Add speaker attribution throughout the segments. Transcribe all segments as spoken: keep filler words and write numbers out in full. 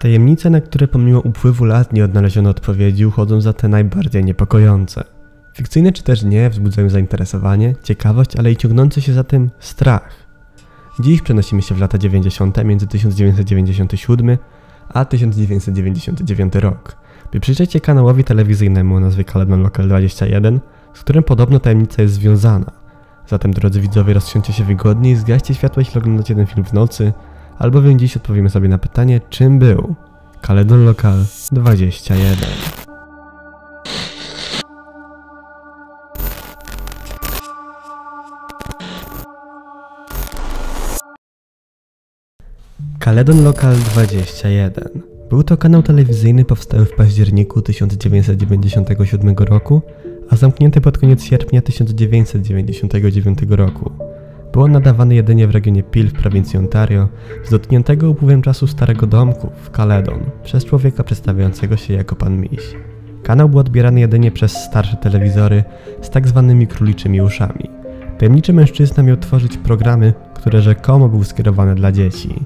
Speaker 1: Tajemnice, na które pomimo upływu lat nie odnaleziono odpowiedzi, uchodzą za te najbardziej niepokojące. Fikcyjne czy też nie, wzbudzają zainteresowanie, ciekawość, ale i ciągnący się za tym strach. Dziś przenosimy się w lata dziewięćdziesiąte między tysiąc dziewięćset dziewięćdziesiąty siódmy a tysiąc dziewięćset dziewięćdziesiąty dziewiąty rok, by przyjrzeć się kanałowi telewizyjnemu o nazwie Caledon Local dwadzieścia jeden, z którym podobno tajemnica jest związana. Zatem, drodzy widzowie, rozsiądźcie się wygodnie i zgaście światło, jeśli oglądacie ten film w nocy, albowiem dziś odpowiemy sobie na pytanie, czym był Caledon Local dwadzieścia jeden. Caledon Local dwadzieścia jeden. Był to kanał telewizyjny powstały w październiku tysiąc dziewięćset dziewięćdziesiątego siódmego roku, a zamknięty pod koniec sierpnia tysiąc dziewięćset dziewięćdziesiątego dziewiątego roku. Był on nadawany jedynie w regionie Peel w prowincji Ontario, z dotkniętego upływem czasu starego domku w Caledon, przez człowieka przedstawiającego się jako pan Miś. Kanał był odbierany jedynie przez starsze telewizory z tak zwanymi króliczymi uszami. Tajemniczy mężczyzna miał tworzyć programy, które rzekomo były skierowane dla dzieci.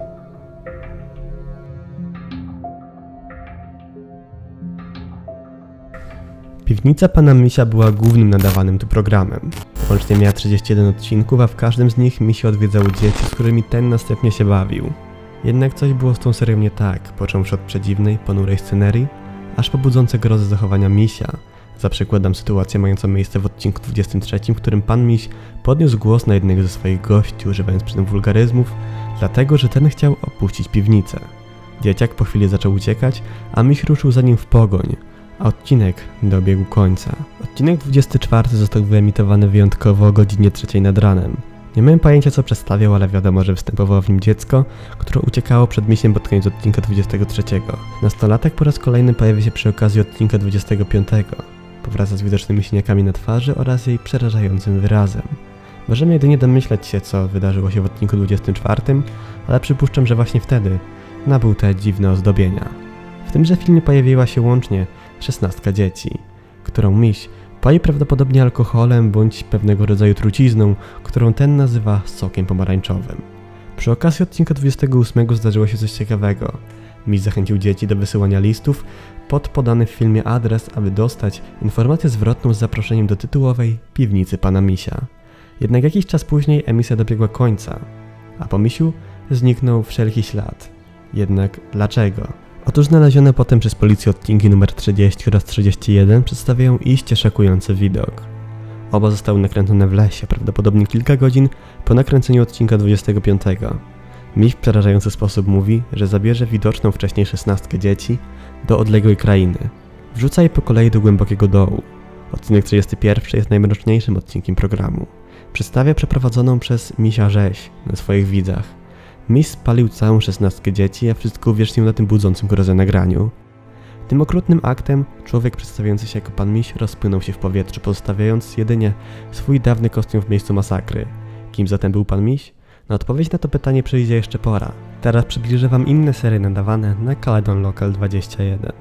Speaker 1: Piwnica pana Misia była głównym nadawanym tu programem. Łącznie miała trzydzieści jeden odcinków, a w każdym z nich Misie odwiedzały dzieci, z którymi ten następnie się bawił. Jednak coś było z tą serią nie tak, począwszy od przedziwnej, ponurej scenerii, aż po budzące grozę zachowania Misia. Za przykład dam sytuację mającą miejsce w odcinku dwudziestym trzecim, w którym pan Miś podniósł głos na jednego ze swoich gości, używając przy tym wulgaryzmów, dlatego że ten chciał opuścić piwnicę. Dzieciak po chwili zaczął uciekać, a Miś ruszył za nim w pogoń. A odcinek dobiegł końca. Odcinek dwudziesty czwarty został wyemitowany wyjątkowo o godzinie trzeciej nad ranem. Nie miałem pojęcia, co przedstawiał, ale wiadomo, że występowało w nim dziecko, które uciekało przed misiem pod koniec odcinka dwudziestego trzeciego. Nastolatek po raz kolejny pojawia się przy okazji odcinka dwudziestego piątego. Powraca z widocznymi siniakami na twarzy oraz jej przerażającym wyrazem. Możemy jedynie domyślać się, co wydarzyło się w odcinku dwudziestym czwartym, ale przypuszczam, że właśnie wtedy nabył te dziwne ozdobienia. W tymże filmie pojawiła się łącznie szesnastka dzieci, którą Miś poi prawdopodobnie alkoholem bądź pewnego rodzaju trucizną, którą ten nazywa sokiem pomarańczowym. Przy okazji odcinka dwudziestego ósmego zdarzyło się coś ciekawego. Miś zachęcił dzieci do wysyłania listów pod podany w filmie adres, aby dostać informację zwrotną z zaproszeniem do tytułowej piwnicy pana Misia. Jednak jakiś czas później emisja dobiegła końca, a po Misiu zniknął wszelki ślad. Jednak dlaczego? Otóż znalezione potem przez policję odcinki numer trzydzieści oraz trzydzieści jeden przedstawiają iście szokujący widok. Oba zostały nakręcone w lesie, prawdopodobnie kilka godzin po nakręceniu odcinka dwudziestego piątego. Miś w przerażający sposób mówi, że zabierze widoczną wcześniej szesnastkę dzieci do odległej krainy. Wrzuca je po kolei do głębokiego dołu. Odcinek trzydziesty pierwszy jest najmroczniejszym odcinkiem programu. Przedstawia przeprowadzoną przez Misia rzeź na swoich widzach. Miś spalił całą szesnastkę dzieci, a wszystko uwiecznił na tym budzącym grozę nagraniu. Tym okrutnym aktem człowiek przedstawiający się jako pan Miś rozpłynął się w powietrzu, pozostawiając jedynie swój dawny kostium w miejscu masakry. Kim zatem był pan Miś? Na odpowiedź na to pytanie przyjdzie jeszcze pora. Teraz przybliżę wam inne serie nadawane na Caledon Local dwadzieścia jeden.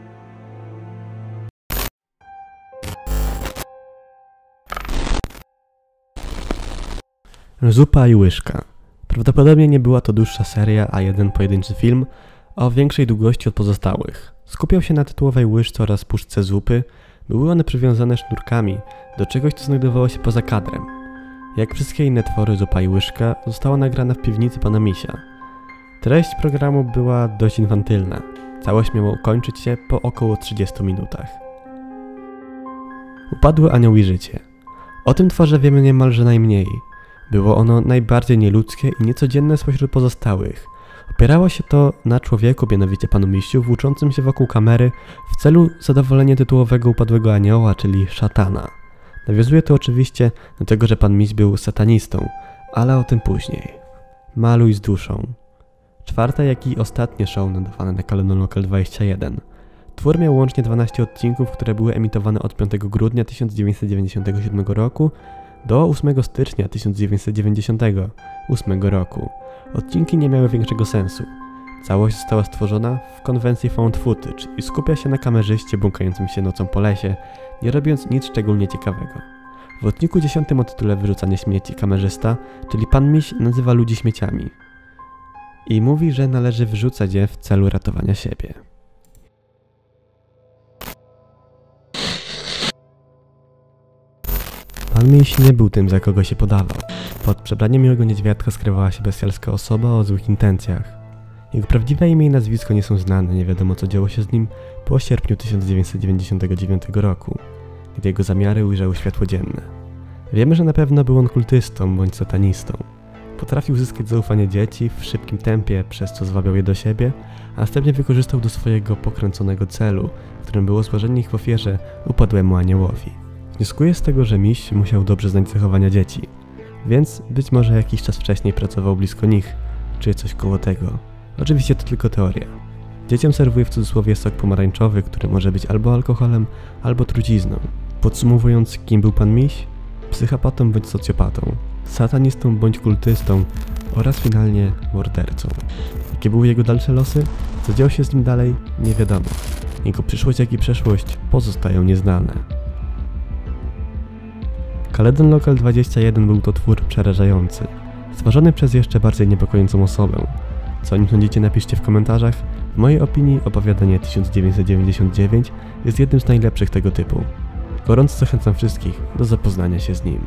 Speaker 1: Zupa i łyżka. Prawdopodobnie nie była to dłuższa seria, a jeden pojedynczy film o większej długości od pozostałych. Skupiał się na tytułowej łyżce oraz puszce zupy. Były one przywiązane sznurkami do czegoś, co znajdowało się poza kadrem. Jak wszystkie inne twory, Zupa i łyżka została nagrana w piwnicy pana Misia. Treść programu była dość infantylna. Całość miała ukończyć się po około trzydziestu minutach. Upadły anioł i życie. O tym tworze wiemy niemalże najmniej. Było ono najbardziej nieludzkie i niecodzienne spośród pozostałych. Opierało się to na człowieku, mianowicie panu Misiu, włóczącym się wokół kamery w celu zadowolenia tytułowego upadłego anioła, czyli szatana. Nawiązuje to oczywiście do tego, że pan Miś był satanistą, ale o tym później. Maluj z duszą. Czwarte, jak i ostatnie show nadawane na Caledon Local dwadzieścia jeden. Twór miał łącznie dwanaście odcinków, które były emitowane od piątego grudnia tysiąc dziewięćset dziewięćdziesiątego siódmego roku do ósmego stycznia tysiąc dziewięćset dziewięćdziesiątego ósmego roku. Odcinki nie miały większego sensu. Całość została stworzona w konwencji found footage i skupia się na kamerzyście błąkającym się nocą po lesie, nie robiąc nic szczególnie ciekawego. W odcinku dziesiątym o tytule Wyrzucanie śmieci kamerzysta, czyli pan Miś, nazywa ludzi śmieciami. i mówi, że należy wyrzucać je w celu ratowania siebie. Pan Miś nie był tym, za kogo się podawał. Pod przebraniem miłego niedźwiadka skrywała się bestialska osoba o złych intencjach. Jego prawdziwe imię i nazwisko nie są znane, nie wiadomo co działo się z nim po sierpniu tysiąc dziewięćset dziewięćdziesiątego dziewiątego roku, gdy jego zamiary ujrzały światło dzienne. Wiemy, że na pewno był on kultystą bądź satanistą. Potrafił zyskać zaufanie dzieci w szybkim tempie, przez co zwabiał je do siebie, a następnie wykorzystał do swojego pokręconego celu, którym było złożenie ich w ofierze upadłemu aniołowi. Wnioskuję z tego, że Miś musiał dobrze znać zachowania dzieci, więc być może jakiś czas wcześniej pracował blisko nich, czy coś koło tego. Oczywiście to tylko teoria. Dzieciom serwuje w cudzysłowie sok pomarańczowy, który może być albo alkoholem, albo trucizną. Podsumowując, kim był pan Miś? Psychopatą bądź socjopatą, satanistą bądź kultystą oraz finalnie mordercą. Jakie były jego dalsze losy? Co działo się z nim dalej? Nie wiadomo. Jego przyszłość jak i przeszłość pozostają nieznane. Caledon Local dwadzieścia jeden był to twór przerażający, stworzony przez jeszcze bardziej niepokojącą osobę. Co o nim sądzicie, napiszcie w komentarzach. W mojej opinii opowiadanie tysiąc dziewięćset dziewięćdziesiąt dziewięć jest jednym z najlepszych tego typu. Gorąco zachęcam wszystkich do zapoznania się z nim.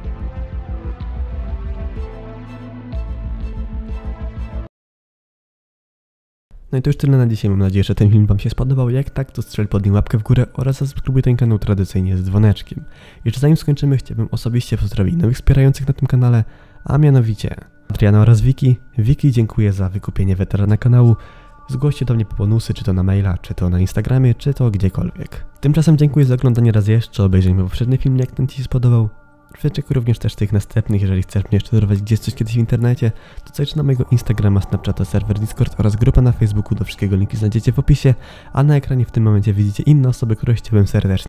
Speaker 1: No i to już tyle na dzisiaj. Mam nadzieję, że ten film wam się spodobał. Jak tak, to strzel pod nim łapkę w górę oraz zasubskrybuj ten kanał tradycyjnie z dzwoneczkiem. Jeszcze zanim skończymy, chciałbym osobiście pozdrowić nowych wspierających na tym kanale, a mianowicie Adriana oraz Wiki. Wiki, dziękuję za wykupienie weterana kanału. Zgłoście do mnie po bonusy, czy to na maila, czy to na Instagramie, czy to gdziekolwiek. Tymczasem dziękuję za oglądanie raz jeszcze, obejrzeć mój poprzedni film, jak ten ci się spodobał. Wyczekuję również też tych następnych. Jeżeli chcesz mnie jeszcze dorwać gdzieś coś kiedyś w internecie, to zajdź na mojego Instagrama, Snapchata, serwer Discord oraz grupa na Facebooku. Do wszystkiego linki znajdziecie w opisie, a na ekranie w tym momencie widzicie inne osoby, które chciałbym serdecznie